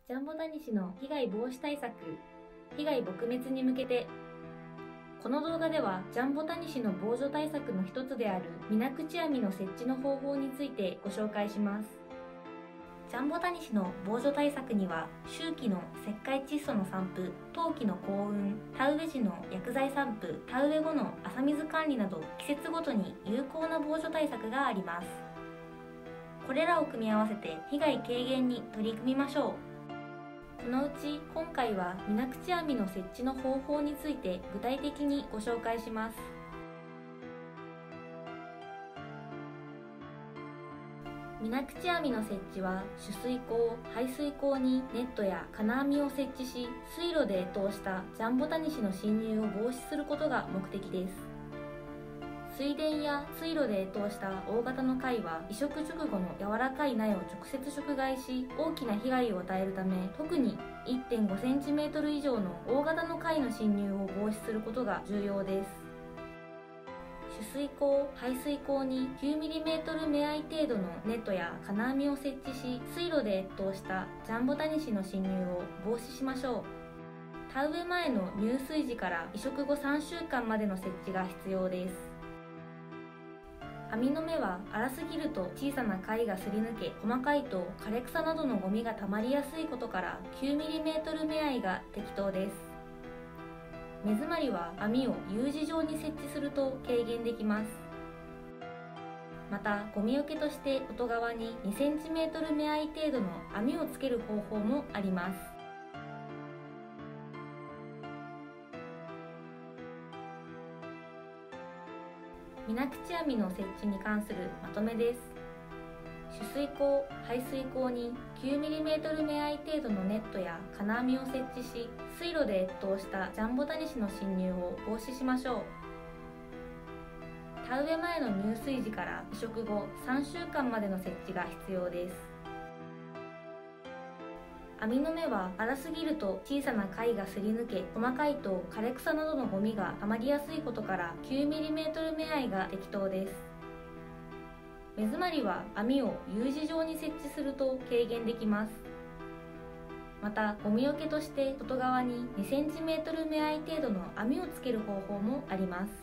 ジャンボタニシの被害防止対策、被害撲滅に向けて。この動画ではジャンボタニシの防除対策の一つである水口網の設置の方法についてご紹介します。ジャンボタニシの防除対策には、周期の石灰窒素の散布、冬季の降雲、田植え時の薬剤散布、田植え後の朝水管理など季節ごとに有効な防除対策があります。これらを組み合わせて被害軽減に取り組みましょう。このうち今回は水口網の設置の方法について具体的にご紹介します。水口網の設置は取水口、排水口にネットや金網を設置し、水路で越冬したジャンボタニシの侵入を防止することが目的です。水田や水路で越冬した大型の貝は移植直後の柔らかい苗を直接食害し、大きな被害を与えるため、特に 1.5cm 以上の大型の貝の侵入を防止することが重要です。取水口、排水口に 9mm 目合い程度のネットや金網を設置し、水路で越冬したジャンボタニシの侵入を防止しましょう。田植え前の入水時から移植後3週間までの設置が必要です。網の目は粗すぎると小さな貝がすり抜け、細かいと枯れ草などのゴミがたまりやすいことから 9mm 目合いが適当です。目詰まりは網を U 字状に設置すると軽減できます。またゴミよけとして外側に 2cm 目合い程度の網をつける方法もあります。水口網の設置に関するまとめです。取水口、排水口に 9mm 目合い程度のネットや金網を設置し、水路で越冬したジャンボタニシの侵入を防止しましょう。田植え前の入水時から移植後3週間までの設置が必要です。網の目は粗すぎると小さな貝がすり抜け、細かいと枯れ草などのゴミがたまりやすいことから 9mm 目合いが適当です。目詰まりは網を U 字状に設置すると軽減できます。またゴミよけとして外側に 2cm 目合い程度の網をつける方法もあります。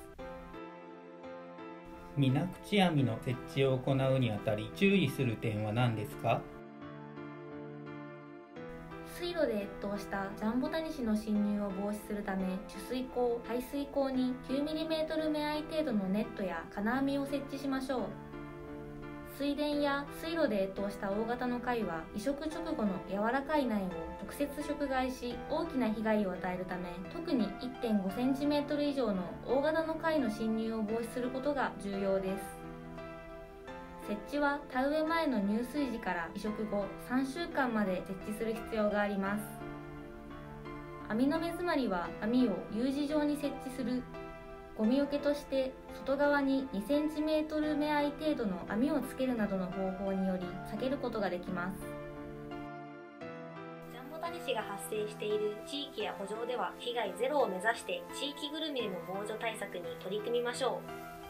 水口網の設置を行うにあたり注意する点は何ですか？ 水路で越冬したジャンボタニシの侵入を防止するため、取水口、排水口に 9mm 目合い程度のネットや金網を設置しましょう。水田や水路で越冬した大型の貝は移植直後の柔らかい苗を直接食害し、大きな被害を与えるため、特に 1.5cm 以上の大型の貝の侵入を防止することが重要です。設置は田植え前の入水時から移植後3週間まで設置する必要があります。網の目詰まりは網を U 字状に設置する。ゴミよけとして外側に 2cm 目合い程度の網をつけるなどの方法により避けることができます。ジャンボタニシが発生している地域や圃場では被害ゼロを目指して地域ぐるみでの防除対策に取り組みましょう。